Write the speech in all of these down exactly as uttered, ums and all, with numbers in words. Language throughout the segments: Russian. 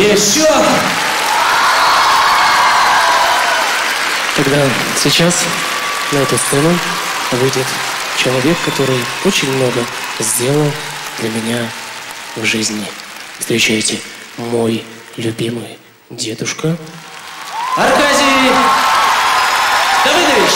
Еще! Тогда сейчас на эту сцену выйдет человек, который очень много сделал для меня в жизни. Встречайте, мой любимый дедушка Аркадий Давыдович!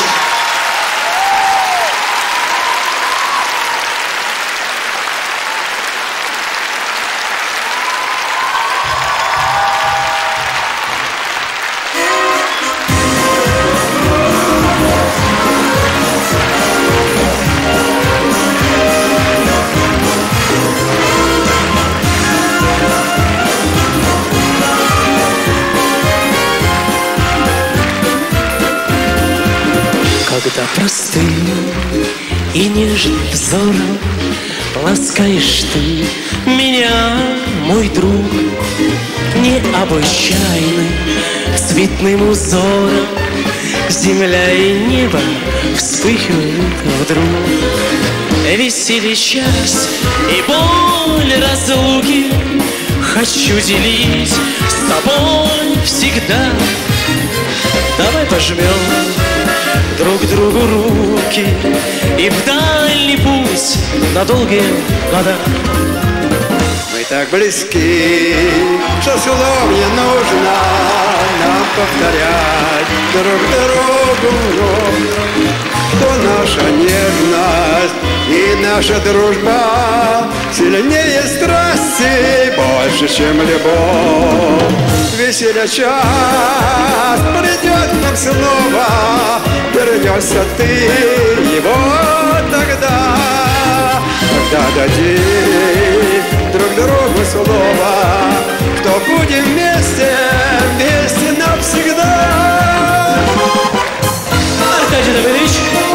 Когда простым и нежным взором ласкаешь ты меня, мой друг, необычайным цветным узором земля и небо вспыхивают вдруг. Веселье час и боль разлуки хочу делить с тобой всегда. Давай пожмем друг другу руки и в дальний путь на долгие года. Мы так близки, что слов не нужно нам повторять друг другу, что наша нежность и наша дружба сильнее страсти, больше, чем любовь. Веселье час придет нам снова, вернешься ты, и вот тогда, когда дадим друг другу слово, что будем вместе, вместе навсегда. Аркадий Давыдович!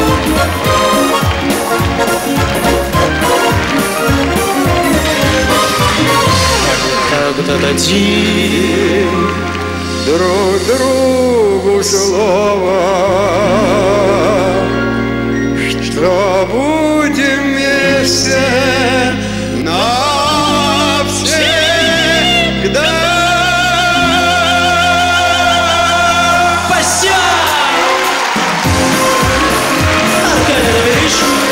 Когда дадим друг другу слово, что будем вместе навсегда. Спасибо! Аркадий Давыдович!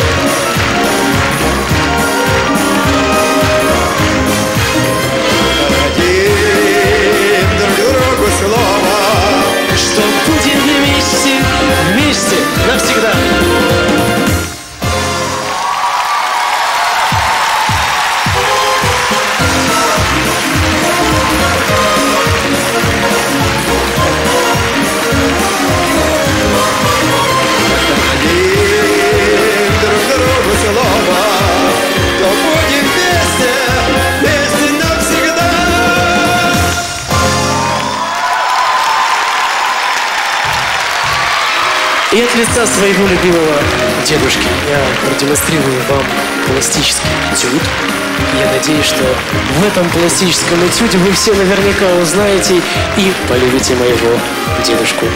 Дадим друг другу слово, что будем вместе, вместе навсегда. дадим друг другу слово, что будем вместе, вместе навсегда. И от лица своего любимого дедушки я продемонстрирую вам пластический этюд. Я надеюсь, что в этом пластическом этюде вы все наверняка узнаете и полюбите моего дедушку.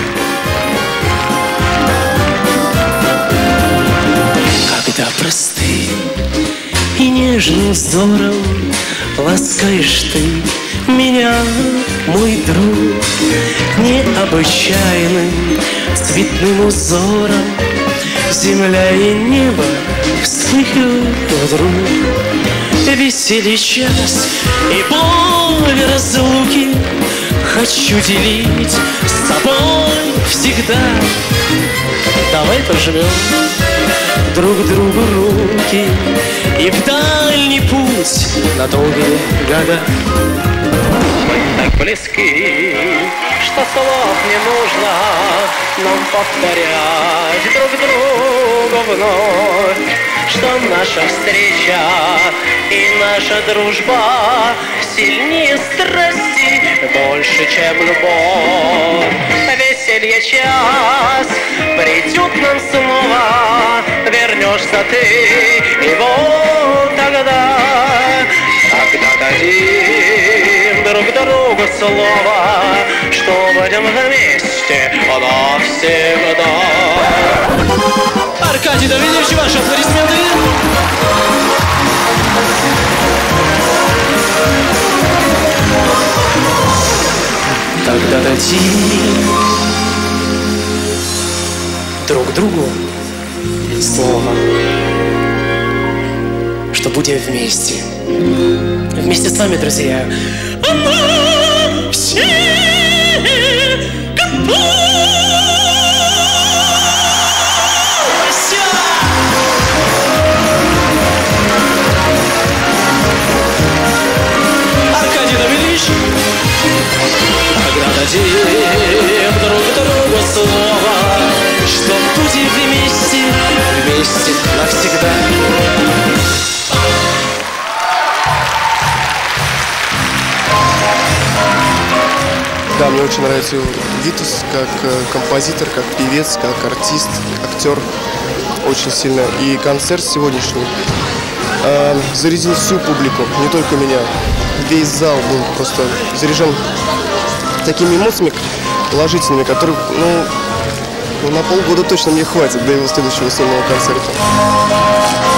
Когда простым и нежным взором ласкаешь ты меня, мой друг, необычайным цветным узором земля и небо вспыхивают вдруг. Веселье час и боль разлуки хочу делить с тобой всегда. Давай пожмем друг другу руки и в дальний путь на долгие года. Мы так близки, что слов не нужно нам повторять друг другу вновь, что наша встреча и наша дружба сильнее страсти, больше, чем любовь. Веселье час придет нам снова, вернешься ты, и вот тогда, когда дадим друг другу слово, что будем вместе навсегда. Аркадий Давыдович, ваши аплодисменты! когда дадим друг другу слово, что будем вместе. Вместе с вами, друзья. А все Аркадий Давидович, когда дадим друг другу слово, что будем вместе, вместе навсегда. Да, мне очень нравится Витас как э, композитор, как певец, как артист, актер. Очень сильно. И концерт сегодняшний э, зарядил всю публику, не только меня. Весь зал был просто заряжен такими эмоциями положительными, которые, ну, ну, на полгода точно мне хватит до его следующего сольного концерта.